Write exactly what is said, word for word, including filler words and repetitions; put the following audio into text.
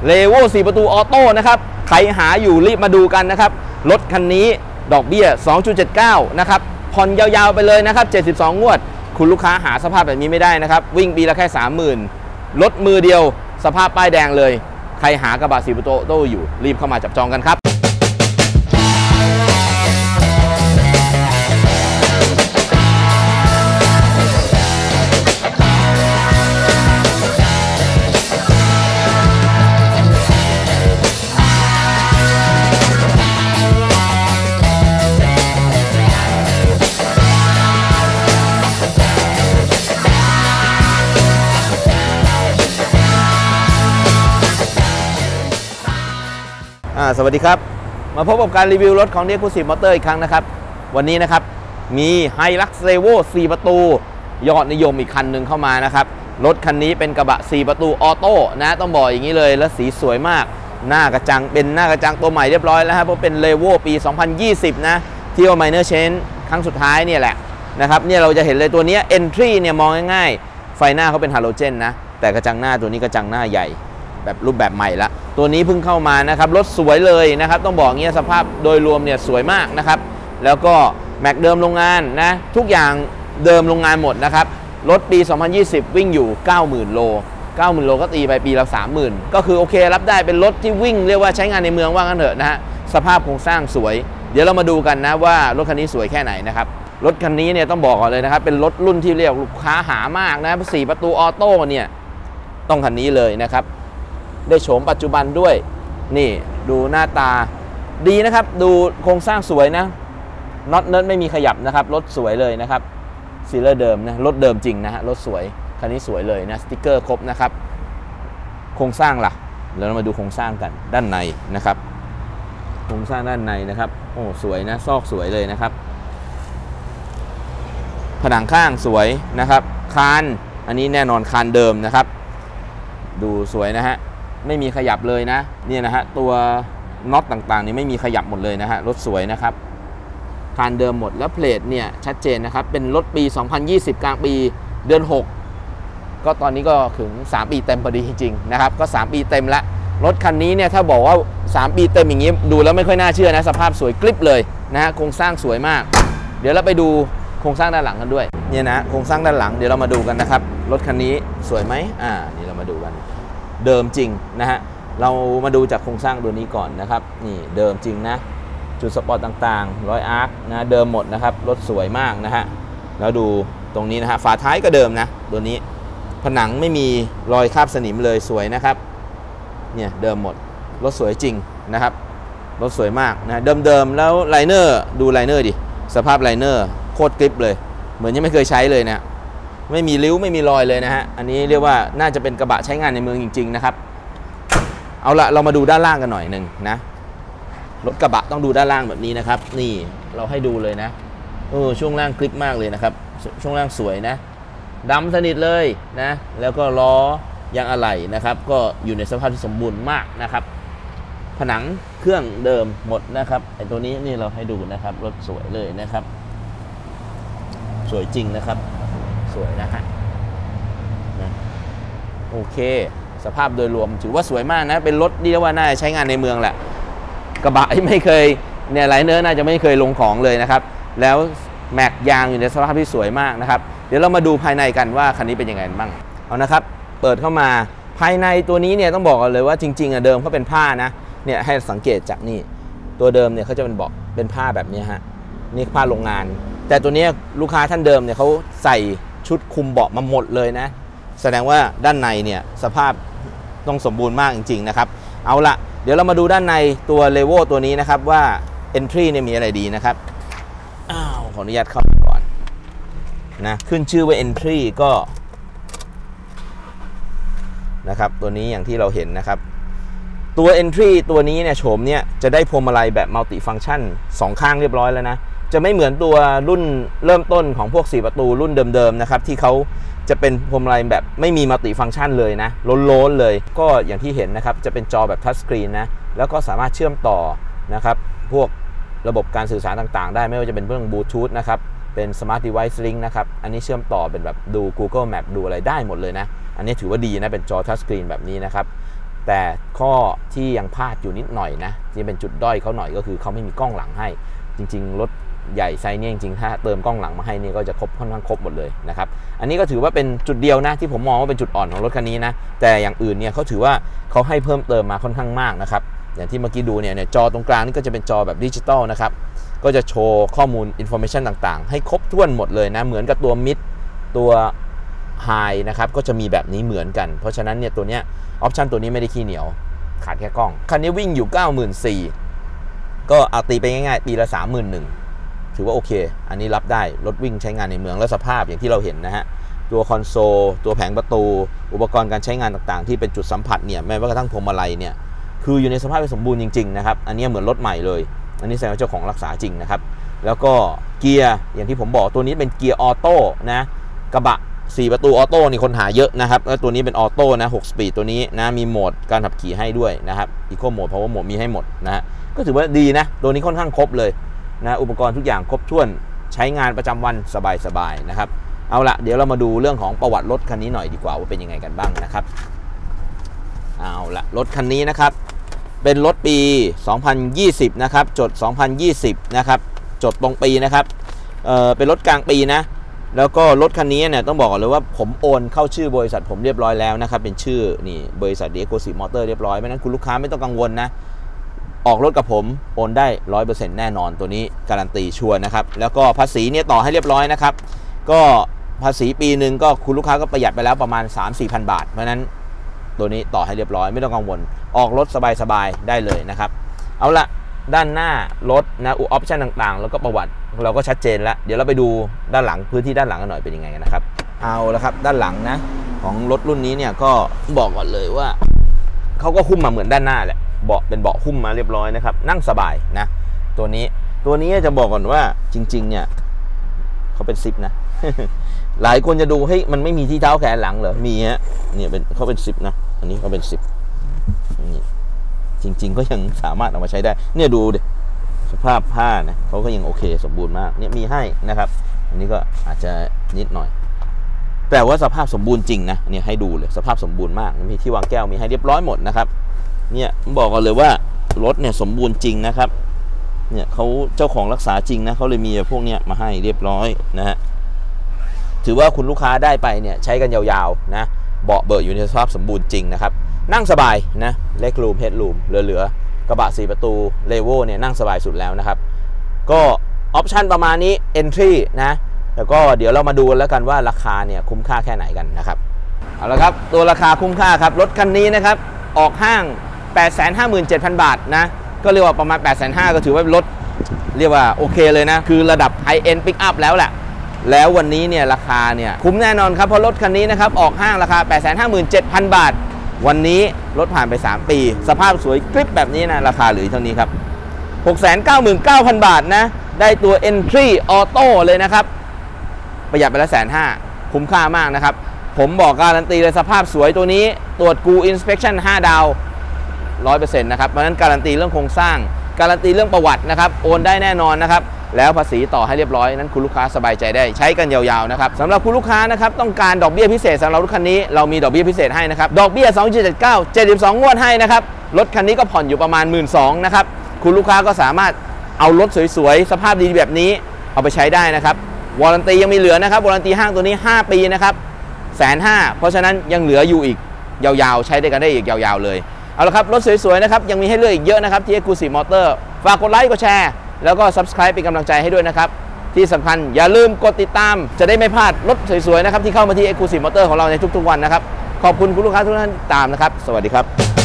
เลโวสี่ประตูออโต้นะครับใครหาอยู่รีบมาดูกันนะครับรถคันนี้ดอกเบี้ย สองจุดเจ็ดเก้า นะครับผ่อนยาวๆไปเลยนะครับเจ็ดสิบสองงวดคุณลูกค้าหาสภาพแบบนี้ไม่ได้นะครับวิ่งปีละแค่ สามหมื่น รถมือเดียวสภาพป้ายแดงเลยใครหากระบะสี่ประตูออโต้อยู่รีบเข้ามาจับจองกันครับสวัสดีครับมาพบกับการรีวิวรถของ Exclusive Motor อีกครั้งนะครับวันนี้นะครับมี Hilux Revo สี่ประตูยอดนิยมอีกคันหนึ่งเข้ามานะครับรถคันนี้เป็นกระบะสี่ประตูออโต้นะต้องบอกอย่างนี้เลยและสีสวยมากหน้ากระจังเป็นหน้ากระจังตัวใหม่เรียบร้อยแล้วครับเพราะเป็น Revo ปี สองพันยี่สิบ นะที่ว่า Minor Change ครั้งสุดท้ายเนี่ยแหละนะครับเนี่ยเราจะเห็นเลยตัวนี้ Entry เนี่ยมองง่ายๆไฟหน้าเขาเป็นฮาโลเจนนะแต่กระจังหน้าตัวนี้กระจังหน้าใหญ่แบบรูปแบบใหม่ละตัวนี้เพิ่งเข้ามานะครับรถสวยเลยนะครับต้องบอกเงี้ยสภาพโดยรวมเนี่ยสวยมากนะครับแล้วก็แม็กเดิมโรงงานนะทุกอย่างเดิมโรงงานหมดนะครับรถปี สองพันยี่สิบ วิ่งอยู่ เก้าหมื่น โล เก้าหมื่น โลก็ตีไปปีละ สามหมื่น ก็คือโอเครับได้เป็นรถที่วิ่งเรียกว่าใช้งานในเมืองว่างั้นเถอะนะฮะสภาพโครงสร้างสวยเดี๋ยวเรามาดูกันนะว่ารถคันนี้สวยแค่ไหนนะครับรถคันนี้เนี่ยต้องบอกก่อนเลยนะครับเป็นรถรุ่นที่เรียกลูกค้าหามากนะสี่ประตูออโต้เนี่ยต้องคันนี้เลยนะครับได้โฉมปัจจุบันด้วยนี่ดูหน้าตาดีนะครับดูโครงสร้างสวยนะน็อตเนิร์ดไม่มีขยับนะครับรถสวยเลยนะครับซีเลอร์เดิมนะรถเดิมจริงนะฮะรถสวยคันนี้สวยเลยนะสติ๊กเกอร์ครบนะครับโครงสร้างล่ะเดี๋ยวเรามาดูโครงสร้างกันด้านในนะครับโครงสร้างด้านในนะครับโอ้สวยนะซอกสวยเลยนะครับผนังข้างสวยนะครับคานอันนี้แน่นอนคานเดิมนะครับดูสวยนะฮะไม่มีขยับเลยนะเนี่ยนะฮะตัวน็อตต่างๆนี่ไม่มีขยับหมดเลยนะฮะรถสวยนะครับคานเดิมหมดแล้วเพลทเนี่ยชัดเจนนะครับเป็นรถปี สองพันยี่สิบ กลางปีเดือนหกก็ตอนนี้ก็ถึงสามปีเต็มพอดีจริงๆนะครับก็สามปีเต็มแล้วรถคันนี้เนี่ยถ้าบอกว่าสามปีเต็มอย่างนี้ดูแล้วไม่ค่อยน่าเชื่อนะสภาพสวยกริบเลยนะฮะโครงสร้างสวยมากเดี๋ยวเราไปดูโครงสร้างด้านหลังกันด้วยเนี่ยนะโครงสร้างด้านหลังเดี๋ยวเรามาดูกันนะครับรถคันนี้สวยไหมอ่านี่เรามาดูกันเดิมจริงนะฮะเรามาดูจากโครงสร้างตัวนี้ก่อนนะครับนี่เดิมจริงนะจุดสปอร์ตต่างๆรอยอาร์คนะเดิมหมดนะครับรถสวยมากนะฮะแล้วดูตรงนี้นะฮะฝาท้ายก็เดิมนะตัวนี้ผนังไม่มีรอยคราบสนิมเลยสวยนะครับเนี่ยเดิมหมดรถสวยจริงนะครับรถสวยมากนะเดิมๆแล้วไลเนอร์ดูไลเนอร์ดิสภาพไลเนอร์โคตรกริบเลยเหมือนยังไม่เคยใช้เลยนะไม่มีริ้วไม่มีรอยเลยนะฮะอันนี้เรียกว่าน่าจะเป็นกระบะใช้งานในเมืองจริงๆนะครับเอาละเรามาดูด้านล่างกันหน่อยหนึ่งนะรถกระบะต้องดูด้านล่างแบบนี้นะครับนี่เราให้ดูเลยนะเออช่วงล่างคลิกมากเลยนะครับช่วงล่างสวยนะดำสนิทเลยนะแล้วก็ล้อยางอะไหล่นะครับก็อยู่ในสภาพที่สมบูรณ์มากนะครับผนังเครื่องเดิมหมดนะครับไอ้ตัวนี้นี่เราให้ดูนะครับรถสวยเลยนะครับสวยจริงนะครับสวยนะฮะนะโอเคสภาพโดยรวมถือว่าสวยมากนะเป็นรถที่เรียกว่าน่าจะใช้งานในเมืองแหละกระบะที่ไม่เคยเนี่ยไลเนอร์น่าจะไม่เคยลงของเลยนะครับแล้วแม็กยางอยู่ในสภาพที่สวยมากนะครับเดี๋ยวเรามาดูภายในกันว่าคันนี้เป็นยังไงบ้างเอานะครับเปิดเข้ามาภายในตัวนี้เนี่ยต้องบอกกันเลยว่าจริงๆอ่ะเดิมเขาเป็นผ้านะเนี่ยให้สังเกตจากนี่ตัวเดิมเนี่ยเขาจะเป็นเบาะเป็นผ้าแบบนี้ฮะนี่ผ้าโรงงานแต่ตัวนี้ลูกค้าท่านเดิมเนี่ยเขาใส่ชุดคุมเบาะมาหมดเลยนะแสดงว่าด้านในเนี่ยสภาพต้องสมบูรณ์มากจริงๆนะครับเอาละเดี๋ยวเรามาดูด้านในตัว Revo ตัวนี้นะครับว่า Entry เนี่ยมีอะไรดีนะครับอ้าวขออนุญาตเข้าก่อนนะขึ้นชื่อว่า Entry ก็นะครับตัวนี้อย่างที่เราเห็นนะครับตัว Entry ตัวนี้เนี่ยโฉมเนี่ยจะได้พวงมาลัยแบบ Multi Function สองข้างเรียบร้อยแล้วนะจะไม่เหมือนตัวรุ่นเริ่มต้นของพวกสี่ประตูรุ่นเดิมๆนะครับที่เขาจะเป็นพวงมาลัยแบบไม่มีมัลติฟังก์ชันเลยนะโล้นๆเลยก็อย่างที่เห็นนะครับจะเป็นจอแบบทัชสกรีนนะแล้วก็สามารถเชื่อมต่อนะครับพวกระบบการสื่อสารต่างๆได้ไม่ว่าจะเป็นเรื่องบลูทูธนะครับเป็น Smart Device Link นะครับอันนี้เชื่อมต่อเป็นแบบดู Google Map ดูอะไรได้หมดเลยนะอันนี้ถือว่าดีนะเป็นจอทัชสกรีนแบบนี้นะครับแต่ข้อที่ยังพลาดอยู่นิดหน่อยนะที่เป็นจุดด้อยเขาหน่อยก็คือเขาไม่มีกล้องหลังให้จริงๆรถใหญ่ไซส์นี้จริงๆถ้าเติมกล้องหลังมาให้นี่ก็จะครบค่อนข้างครบหมดเลยนะครับอันนี้ก็ถือว่าเป็นจุดเดียวนะที่ผมมองว่าเป็นจุดอ่อนของรถคันนี้นะแต่อย่างอื่นเนี่ยเขาถือว่าเขาให้เพิ่มเติมมาค่อนข้างมากนะครับอย่างที่เมื่อกี้ดูเนี่ยจอตรงกลางนี่ก็จะเป็นจอแบบดิจิตอลนะครับก็จะโชว์ข้อมูลอินโฟเมชันต่างๆให้ครบถ้วนหมดเลยนะเหมือนกับตัวมิดตัวไฮนะครับก็จะมีแบบนี้เหมือนกันเพราะฉะนั้นเนี่ยตัวเนี้ยออปชันตัวนี้ไม่ได้ขี้เหนียวขาดแค่กล้องคันนี้วิ่งอยู่ เก้าหมื่นสี่พัน ก็เอาตีไปง่ายๆปีละ สามหมื่นหนึ่งพัน ถือว่าโอเคอันนี้รับได้รถวิ่งใช้งานในเมืองและสภาพอย่างที่เราเห็นนะฮะตัวคอนโซลตัวแผงประตูอุปกรณ์การใช้งานต่างๆที่เป็นจุดสัมผัสเนี่ยแม้ว่ากระทั่งพวงมาลัยเนี่ยคืออยู่ในสภาพที่สมบูรณ์จริงๆนะครับอันนี้เหมือนรถใหม่เลยอันนี้แสดงว่าเจ้าของรักษาจริงนะครับแล้วก็เกียร์อย่างที่ผมบอกตัวนี้เป็นเกียร์ออโต้นะกระบะสี่ประตูออโต้นี่คนหาเยอะนะครับแล้วตัวนี้เป็นออโต้นะหกสปีดตัวนี้นะมีโหมดการขับขี่ให้ด้วยนะครับอีโคโหมดพาวเวอร์โหมดมีให้หมดนะฮะก็ถือว่าดีนะตัวนี้ค่อนข้างครบเลยนะอุปกรณ์ทุกอย่างครบถ้วนใช้งานประจำวันสบายๆนะครับเอาละเดี๋ยวเรามาดูเรื่องของประวัติรถคันนี้หน่อยดีกว่าว่าเป็นยังไงกันบ้างนะครับเอาละรถคันนี้นะครับเป็นรถปีสองพันยี่สิบนะครับจดสองพันยี่สิบนะครับจดตรงปีนะครับเออเป็นรถกลางปีนะแล้วก็รถคันนี้เนี่ยต้องบอกเลยว่าผมโอนเข้าชื่อบริษัทผมเรียบร้อยแล้วนะครับเป็นชื่อนี่บริษัท The Exclusive Motor เรียบร้อยเพราะนั้นคุณลูกค้าไม่ต้องกังวลนะออกรถกับผมโอนได้ ร้อยเปอร์เซ็นต์ แน่นอนตัวนี้การันตีชัวร์นะครับแล้วก็ภาษีเนี่ยต่อให้เรียบร้อยนะครับก็ภาษีปีหนึ่งก็คุณลูกค้าก็ประหยัดไปแล้วประมาณ สามถึงสี่พัน บาทเพราะนั้นตัวนี้ต่อให้เรียบร้อยไม่ต้องกังวลออกรถสบายๆได้เลยนะครับเอาละด้านหน้ารถนะออปชั่นต่างๆแล้วก็ประวัติเราก็ชัดเจนแล้วเดี๋ยวเราไปดูด้านหลังพื้นที่ด้านหลังกันหน่อยเป็นยังไงกันนะครับเอาละครับด้านหลังนะของรถรุ่นนี้เนี่ยก็บอกก่อนเลยว่าเขาก็หุ้มมาเหมือนด้านหน้าแหละเบาะเป็นเบาะหุ้มมาเรียบร้อยนะครับนั่งสบายนะตัวนี้ตัวนี้จะบอกก่อนว่าจริงๆเนี่ยเขาเป็นซิปนะ หลายคนจะดูเฮ้ยมันไม่มีที่เท้าแขนหลังเหรอมีฮะเนี่ยเป็นเขาเป็นซิปนะอันนี้เขาเป็นซิปนี่จริงๆก็ยังสามารถเอามาใช้ได้เนี่ยดูดิสภาพผ้านะเขาก็ยังโอเคสมบูรณ์มากเนี่ยมีให้นะครับอันนี้ก็อาจจะนิดหน่อยแต่ว่าสภาพสมบูรณ์จริงนะเนี่ยให้ดูเลยสภาพสมบูรณ์มากมีที่วางแก้วมีให้เรียบร้อยหมดนะครับเนี่ยบอกกันเลยว่ารถเนี่ยสมบูรณ์จริงนะครับเนี่ยเขาเจ้าของรักษาจริงนะเขาเลยมีพวกเนี้ยมาให้เรียบร้อยนะฮะถือว่าคุณลูกค้าได้ไปเนี่ยใช้กันยาวๆนะเบาะเบอร์อยู่ในสภาพสมบูรณ์จริงนะครับนั่งสบายนะเล็กรูมเฮดรูมเหลือๆกระบะสี่ประตูเลโวเนี่ยนั่งสบายสุดแล้วนะครับก็ออปชันประมาณนี้ Entry นะแล้วก็เดี๋ยวเรามาดูกันแล้วกันว่าราคาเนี่ยคุ้มค่าแค่ไหนกันนะครับเอาละครับตัวราคาคุ้มค่าครับรถคันนี้นะครับออกห้าง แปดแสนห้าหมื่นเจ็ดพัน บาทนะก็เรียกว่าประมาณ แปดแสนห้าหมื่น ก็ถือว่าเป็นรถเรียกว่าโอเคเลยนะคือระดับ High End Pick Up แล้วแหละแล้ววันนี้เนี่ยราคาเนี่ยคุ้มแน่นอนครับเพราะรถคันนี้นะครับออกห้างราคา แปดแสนห้าหมื่นเจ็ดพัน บาทวันนี้รถผ่านไปสามปีสภาพสวยกริบแบบนี้นะราคาเหลือเท่านี้ครับ หกแสนเก้าหมื่นเก้าพัน บาทนะได้ตัว Entry Auto เลยนะครับประหยัดไปแล้ว หนึ่งแสนห้าหมื่น คุ้มค่ามากนะครับผมบอกการันตีเลยสภาพสวยตัวนี้ตรวจกู Inspection ห้าดาว ร้อยเปอร์เซ็นต์ นะครับเพราะฉะนั้นการันตีเรื่องโครงสร้างการันตีเรื่องประวัตินะครับโอนได้แน่นอนนะครับแล้วภาษีต่อให้เรียบร้อยนั้นคุณลูกค้าสบายใจได้ใช้กันยาวๆนะครับสำหรับคุณลูกค้านะครับต้องการดอกเบี้ยพิเศษสำหรับรถคันนี้เรามีดอกเบี้ยพิเศษให้นะครับดอกเบี้ย สองจุดเจ็ดเก้า เจ็ดสิบสอง งวดให้นะครับรถคันนี้ก็ผ่อนอยู่ประมาณ หนึ่งหมื่นสองพัน นะครับคุณลูกค้าก็สามารถเอารถสวยๆสภาพดีแบบนี้เอาไปใช้ได้นะครับวารันตียังมีเหลือนะครับวารันตีห้างตัวนี้ห้าปีนะครับ หนึ่งแสนห้าหมื่น เพราะฉะนั้นยังเหลืออยู่อีกยาวๆใช้ได้กันได้อีกยาวๆเลยเอาละครับรถสวยๆนะครับยังมีให้เลือกอีกเยอะนะครับที่ Exclusive Motor ฝากกดไลค์กดแชร์แล้วก็ Subscribe เป็นกำลังใจให้ด้วยนะครับที่สำคัญอย่าลืมกดติดตามจะได้ไม่พลาดรถสวยๆนะครับที่เข้ามาที่ Exclusive Motor ของเราในทุกๆวันนะครับขอบคุณคุณลูกค้าทุกท่านติดตามนะครับสวัสดีครับ